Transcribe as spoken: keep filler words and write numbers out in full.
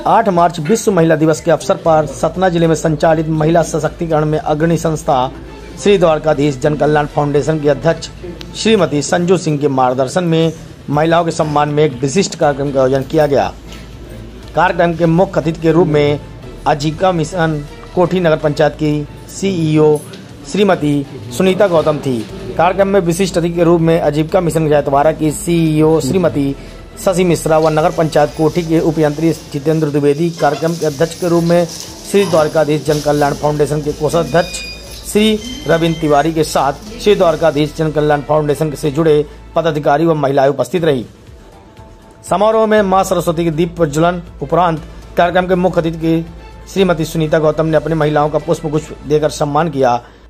आठ मार्च विश्व महिला दिवस के अवसर पर सतना जिले में संचालित महिला सशक्तिकरण में अग्रणी संस्था श्री द्वारकाधीश जन कल्याण फाउंडेशन की अध्यक्ष श्रीमती संजू सिंह के मार्गदर्शन में महिलाओं के सम्मान में एक विशिष्ट कार्यक्रम का आयोजन किया गया। कार्यक्रम के मुख्य अतिथि के रूप में आजीविका मिशन कोठी नगर पंचायत की सीईओ श्रीमती सुनीता गौतम थी। कार्यक्रम में विशिष्ट अतिथि के रूप में आजीविका मिशन जयतवाड़ा की सीईओ श्रीमती शशि मिश्रा व नगर पंचायत कोठी के उपयंत्री जितेंद्र द्विवेदी, कार्यक्रम के अध्यक्ष के रूप में श्री द्वारकाधीश जन कल्याण फाउंडेशन के कोषाध्यक्ष श्री रविंद्र तिवारी के साथ श्री द्वारकाधीश जन कल्याण फाउंडेशन से जुड़े पदाधिकारी व महिलाएं उपस्थित रही। समारोह में मां सरस्वती के दीप प्रज्वलन उपरांत कार्यक्रम के मुख्य अतिथि की श्रीमती सुनीता गौतम ने अपनी महिलाओं का पुष्प गुच्छ देकर सम्मान किया।